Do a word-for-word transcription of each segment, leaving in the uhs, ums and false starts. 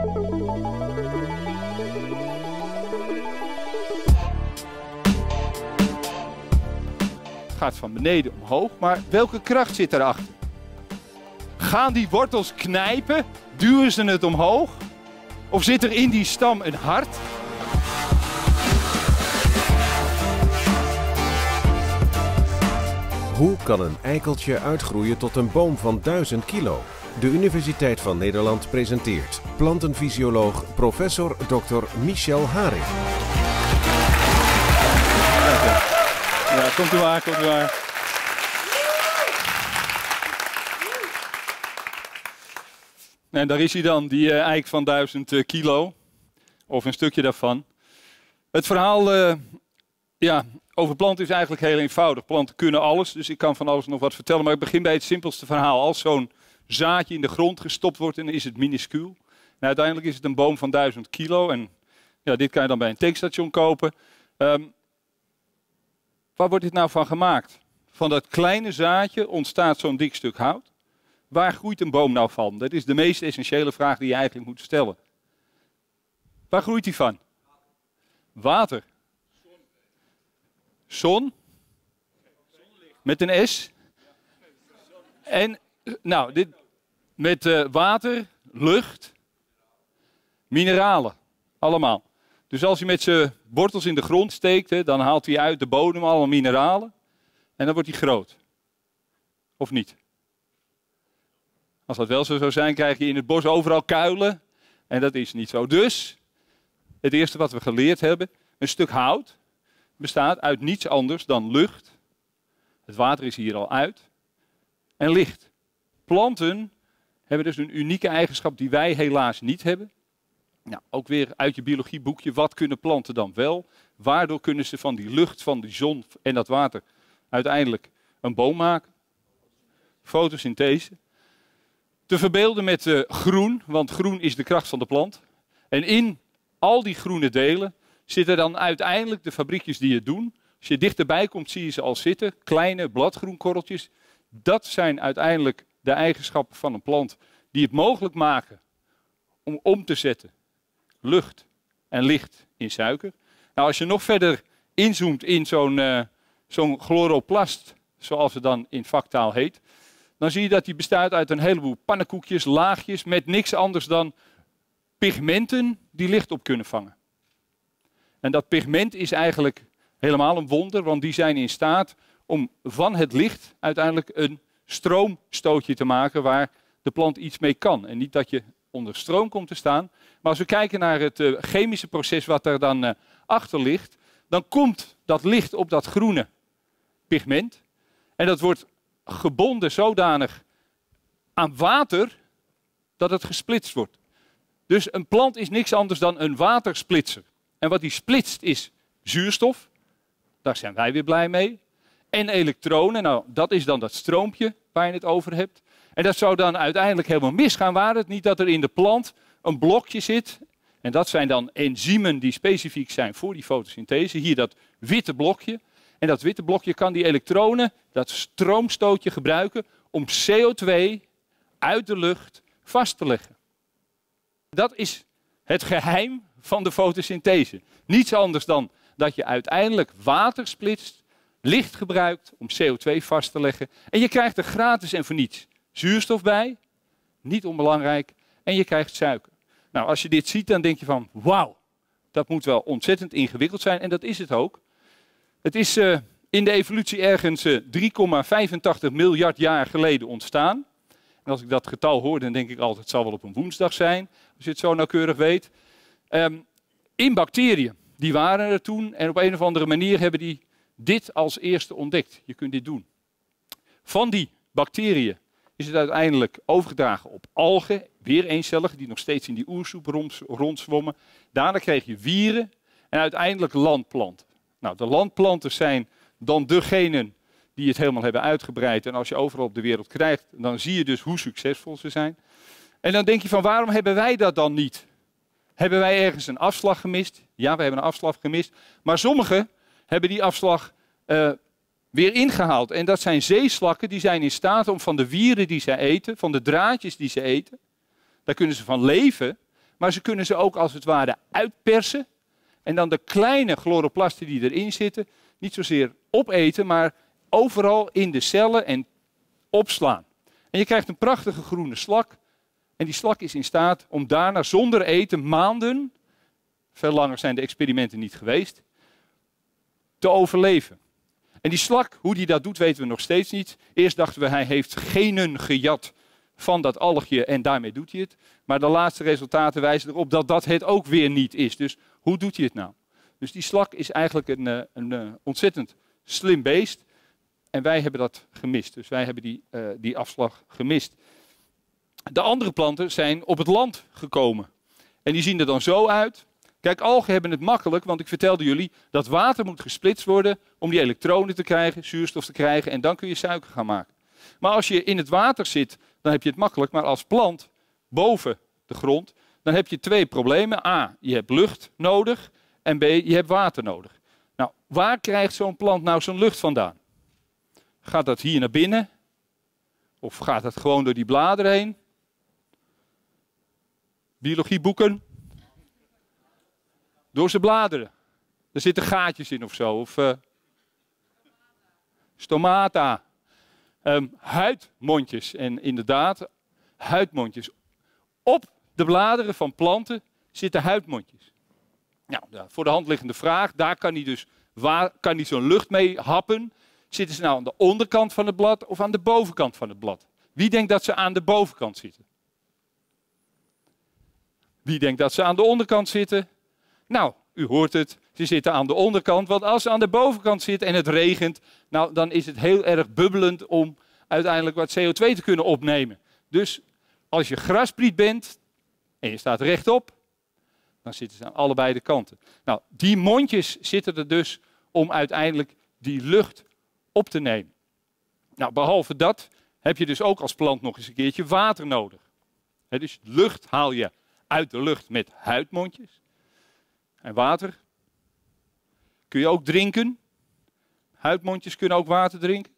Het gaat van beneden omhoog, maar welke kracht zit daarachter? Gaan die wortels knijpen? Duwen ze het omhoog? Of zit er in die stam een hart? Hoe kan een eikeltje uitgroeien tot een boom van duizend kilo? De Universiteit van Nederland presenteert plantenfysioloog professor dokter Michel Haring. Ja, komt u maar, komt u maar. En daar is hij dan, die uh, eik van duizend uh, kilo. Of een stukje daarvan. Het verhaal uh, ja, over planten is eigenlijk heel eenvoudig. Planten kunnen alles, dus ik kan van alles nog wat vertellen. Maar ik begin bij het simpelste verhaal. Als zo'n zaadje in de grond gestopt wordt, dan is het minuscuul. En uiteindelijk is het een boom van duizend kilo. En ja, dit kan je dan bij een tankstation kopen. Um, waar wordt dit nou van gemaakt? Van dat kleine zaadje ontstaat zo'n dik stuk hout. Waar groeit een boom nou van? Dat is de meest essentiële vraag die je eigenlijk moet stellen. Waar groeit die van? Water. Zon. Met een S. En nou, dit, met uh, water, lucht, mineralen. Allemaal. Dus als hij met zijn wortels in de grond steekt, hè, dan haalt hij uit de bodem allemaal mineralen. En dan wordt hij groot. Of niet? Als dat wel zo zou zijn, krijg je in het bos overal kuilen. En dat is niet zo. Dus, het eerste wat we geleerd hebben, een stuk hout bestaat uit niets anders dan lucht. Het water is hier al uit. En licht. Planten hebben dus een unieke eigenschap die wij helaas niet hebben. Nou, ook weer uit je biologieboekje, wat kunnen planten dan wel? Waardoor kunnen ze van die lucht, van die zon en dat water uiteindelijk een boom maken? Fotosynthese. Te verbeelden met uh, groen, want groen is de kracht van de plant. En in al die groene delen zitten dan uiteindelijk de fabriekjes die het doen. Als je dichterbij komt, zie je ze al zitten. Kleine bladgroenkorreltjes. Dat zijn uiteindelijk de eigenschappen van een plant die het mogelijk maken om om te zetten lucht en licht in suiker. Nou, als je nog verder inzoomt in zo'n uh, zo'n chloroplast, zoals het dan in vaktaal heet, dan zie je dat die bestaat uit een heleboel pannenkoekjes, laagjes, met niks anders dan pigmenten die licht op kunnen vangen. En dat pigment is eigenlijk helemaal een wonder, want die zijn in staat om van het licht uiteindelijk een stroomstootje te maken waar de plant iets mee kan. En niet dat je onder stroom komt te staan, maar als we kijken naar het uh, chemische proces wat er dan uh, achter ligt, dan komt dat licht op dat groene pigment en dat wordt gebonden zodanig aan water dat het gesplitst wordt. Dus een plant is niks anders dan een watersplitser. En wat die splitst is zuurstof, daar zijn wij weer blij mee, en elektronen, nou dat is dan dat stroompje waar je het over hebt. En dat zou dan uiteindelijk helemaal misgaan, waar het niet dat er in de plant een blokje zit. En dat zijn dan enzymen die specifiek zijn voor die fotosynthese. Hier dat witte blokje. En dat witte blokje kan die elektronen, dat stroomstootje gebruiken om C O twee uit de lucht vast te leggen. Dat is het geheim van de fotosynthese. Niets anders dan dat je uiteindelijk water splitst, licht gebruikt om C O twee vast te leggen. En je krijgt er gratis en voor niets zuurstof bij, niet onbelangrijk, en je krijgt suiker. Nou, als je dit ziet, dan denk je van, wauw, dat moet wel ontzettend ingewikkeld zijn. En dat is het ook. Het is uh, in de evolutie ergens uh, drie komma vijfentachtig miljard jaar geleden ontstaan. En als ik dat getal hoor, dan denk ik altijd, het zal wel op een woensdag zijn, als je het zo nauwkeurig weet. Um, in bacteriën, die waren er toen, en op een of andere manier hebben die dit als eerste ontdekt. Je kunt dit doen. Van die bacteriën is het uiteindelijk overgedragen op algen, weer eencellige, die nog steeds in die oersoep rond, rondzwommen. Daarna kreeg je wieren en uiteindelijk landplanten. Nou, de landplanten zijn dan degenen die het helemaal hebben uitgebreid. En als je overal op de wereld krijgt, dan zie je dus hoe succesvol ze zijn. En dan denk je van, waarom hebben wij dat dan niet? Hebben wij ergens een afslag gemist? Ja, we hebben een afslag gemist. Maar sommigen hebben die afslag uh, weer ingehaald. En dat zijn zeeslakken, die zijn in staat om van de wieren die ze eten, van de draadjes die ze eten, daar kunnen ze van leven. maar ze kunnen ze ook als het ware uitpersen. En dan de kleine chloroplasten die erin zitten, niet zozeer opeten, maar overal in de cellen en opslaan. En je krijgt een prachtige groene slak. En die slak is in staat om daarna zonder eten maanden, veel langer zijn de experimenten niet geweest, te overleven. En die slak, hoe die dat doet, weten we nog steeds niet. Eerst dachten we, hij heeft genen gejat van dat algje en daarmee doet hij het. Maar de laatste resultaten wijzen erop dat dat het ook weer niet is. Dus hoe doet hij het nou? Dus die slak is eigenlijk een, een, een ontzettend slim beest. En wij hebben dat gemist. Dus wij hebben die, uh, die afslag gemist. De andere planten zijn op het land gekomen. En die zien er dan zo uit. Kijk, algen hebben het makkelijk, want ik vertelde jullie dat water moet gesplitst worden om die elektronen te krijgen, zuurstof te krijgen en dan kun je suiker gaan maken. Maar als je in het water zit, dan heb je het makkelijk. Maar als plant, boven de grond, dan heb je twee problemen. A, je hebt lucht nodig en B, je hebt water nodig. Nou, waar krijgt zo'n plant nou zijn lucht vandaan? Gaat dat hier naar binnen? Of gaat dat gewoon door die bladeren heen? Biologieboeken? Door zijn bladeren. Er zitten gaatjes in of zo. Of uh, stomata. Um, huidmondjes. En inderdaad, huidmondjes. Op de bladeren van planten zitten huidmondjes. Nou, ja, voor de hand liggende vraag. Daar kan hij dus, waar kan hij zo'n lucht mee happen? Zitten ze nou aan de onderkant van het blad of aan de bovenkant van het blad? Wie denkt dat ze aan de bovenkant zitten? Wie denkt dat ze aan de onderkant zitten? Nou, u hoort het, ze zitten aan de onderkant, want als ze aan de bovenkant zitten en het regent, nou, dan is het heel erg bubbelend om uiteindelijk wat C O twee te kunnen opnemen. Dus als je graspriet bent en je staat rechtop, dan zitten ze aan allebei de kanten. Nou, die mondjes zitten er dus om uiteindelijk die lucht op te nemen. Nou, behalve dat heb je dus ook als plant nog eens een keertje water nodig. He, dus lucht haal je uit de lucht met huidmondjes. En water kun je ook drinken. Huidmondjes kunnen ook water drinken.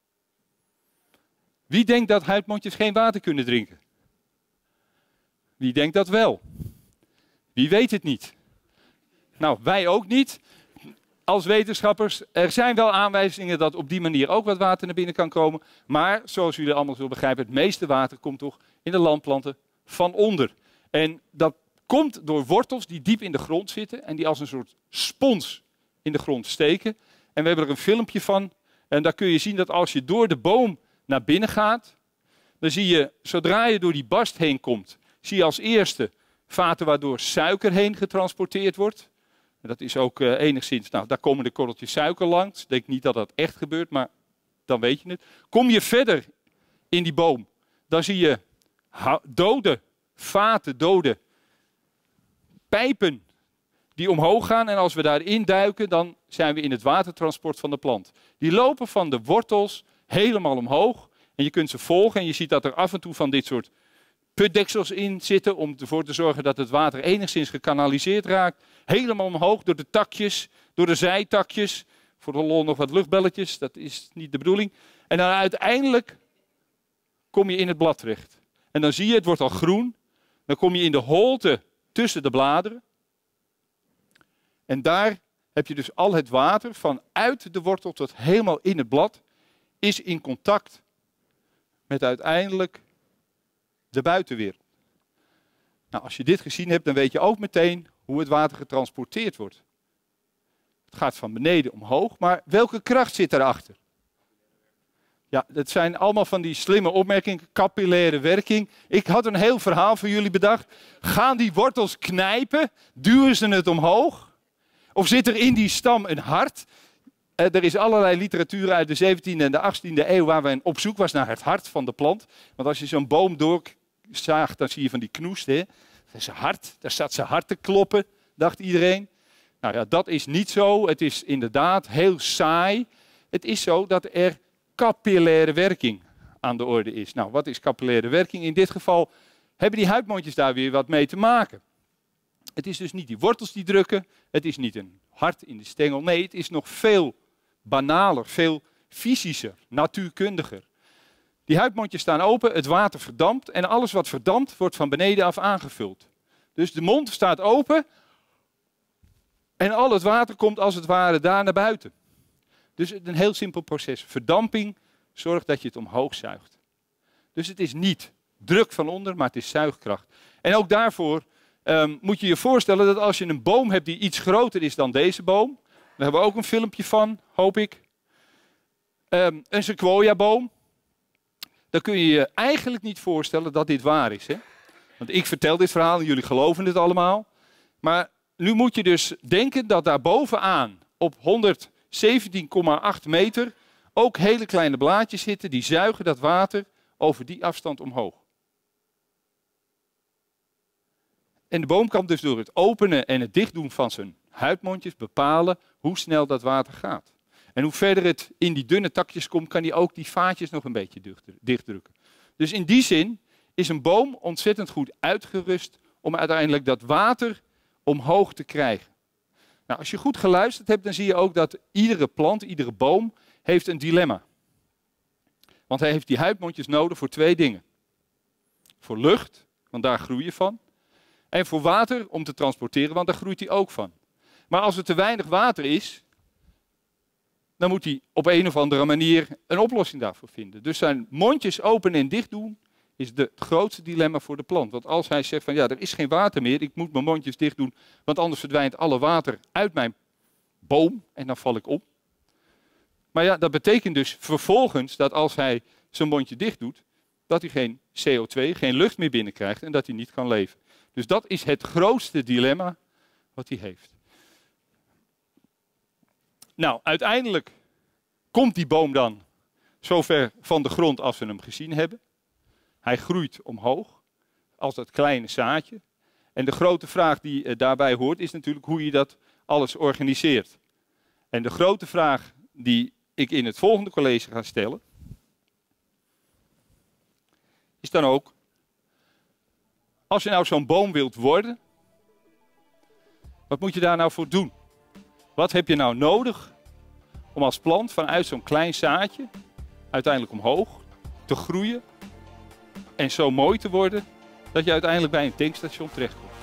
Wie denkt dat huidmondjes geen water kunnen drinken? Wie denkt dat wel? Wie weet het niet? Nou, wij ook niet. Als wetenschappers, er zijn wel aanwijzingen dat op die manier ook wat water naar binnen kan komen. Maar, zoals jullie allemaal zullen begrijpen, het meeste water komt toch in de landplanten van onder. En dat komt door wortels die diep in de grond zitten en die als een soort spons in de grond steken. En we hebben er een filmpje van. En daar kun je zien dat als je door de boom naar binnen gaat, dan zie je, zodra je door die bast heen komt, zie je als eerste vaten waardoor suiker heen getransporteerd wordt. En dat is ook uh, enigszins, nou, daar komen de korreltjes suiker langs. Ik denk niet dat dat echt gebeurt, maar dan weet je het. Kom je verder in die boom, dan zie je dode vaten, dode pijpen die omhoog gaan. En als we daarin duiken, dan zijn we in het watertransport van de plant. Die lopen van de wortels helemaal omhoog. En je kunt ze volgen en je ziet dat er af en toe van dit soort putdeksels in zitten om ervoor te zorgen dat het water enigszins gekanaliseerd raakt. Helemaal omhoog door de takjes, door de zijtakjes. Voor de lol nog wat luchtbelletjes, dat is niet de bedoeling. En dan uiteindelijk kom je in het blad terecht. En dan zie je, het wordt al groen. Dan kom je in de holte tussen de bladeren. En daar heb je dus al het water vanuit de wortel tot helemaal in het blad. Is in contact met uiteindelijk de buitenwereld. Nou, als je dit gezien hebt, dan weet je ook meteen hoe het water getransporteerd wordt. Het gaat van beneden omhoog, maar welke kracht zit daarachter? Ja, dat zijn allemaal van die slimme opmerkingen, capillaire werking. Ik had een heel verhaal voor jullie bedacht. Gaan die wortels knijpen? Duwen ze het omhoog? Of zit er in die stam een hart? Uh, er is allerlei literatuur uit de zeventiende en de achttiende eeuw waar men op zoek was naar het hart van de plant. Want als je zo'n boom doorzaagt, dan zie je van die knoest. Hè? Dat is een hart, daar staat zijn hart te kloppen, dacht iedereen. Nou ja, dat is niet zo. Het is inderdaad heel saai. Het is zo dat er capillaire werking aan de orde is. Nou, wat is capillaire werking? In dit geval hebben die huidmondjes daar weer wat mee te maken. Het is dus niet die wortels die drukken. Het is niet een hart in de stengel. Nee, het is nog veel banaler, veel fysischer, natuurkundiger. Die huidmondjes staan open, het water verdampt en alles wat verdampt wordt van beneden af aangevuld. Dus de mond staat open en al het water komt als het ware daar naar buiten. Dus een heel simpel proces. Verdamping zorgt dat je het omhoog zuigt. Dus het is niet druk van onder, maar het is zuigkracht. En ook daarvoor um, moet je je voorstellen dat als je een boom hebt die iets groter is dan deze boom. Daar hebben we ook een filmpje van, hoop ik. Um, een sequoia-boom. Dan kun je je eigenlijk niet voorstellen dat dit waar is. Hè? Want ik vertel dit verhaal en jullie geloven het allemaal. Maar nu moet je dus denken dat daar bovenaan op honderdzeventien komma acht meter ook hele kleine blaadjes zitten die zuigen dat water over die afstand omhoog. En de boom kan dus door het openen en het dichtdoen van zijn huidmondjes bepalen hoe snel dat water gaat. En hoe verder het in die dunne takjes komt, kan hij ook die vaatjes nog een beetje dichtdrukken. Dus in die zin is een boom ontzettend goed uitgerust om uiteindelijk dat water omhoog te krijgen. Nou, als je goed geluisterd hebt, dan zie je ook dat iedere plant, iedere boom heeft een dilemma. Want hij heeft die huidmondjes nodig voor twee dingen. Voor lucht, want daar groei je van. En voor water om te transporteren, want daar groeit hij ook van. Maar als er te weinig water is, dan moet hij op een of andere manier een oplossing daarvoor vinden. Dus zijn mondjes open en dicht doen is de, het grootste dilemma voor de plant. Want als hij zegt van ja, er is geen water meer, ik moet mijn mondjes dicht doen, want anders verdwijnt alle water uit mijn boom en dan val ik om. Maar ja, dat betekent dus vervolgens dat als hij zijn mondje dicht doet, dat hij geen C O twee, geen lucht meer binnenkrijgt en dat hij niet kan leven. Dus dat is het grootste dilemma wat hij heeft. Nou, uiteindelijk komt die boom dan zover van de grond als we hem gezien hebben. Hij groeit omhoog als dat kleine zaadje. En de grote vraag die uh, daarbij hoort is natuurlijk hoe je dat alles organiseert. En de grote vraag die ik in het volgende college ga stellen, is dan ook, als je nou zo'n boom wilt worden, wat moet je daar nou voor doen? Wat heb je nou nodig om als plant vanuit zo'n klein zaadje uiteindelijk omhoog te groeien en zo mooi te worden dat je uiteindelijk bij een tankstation terechtkomt?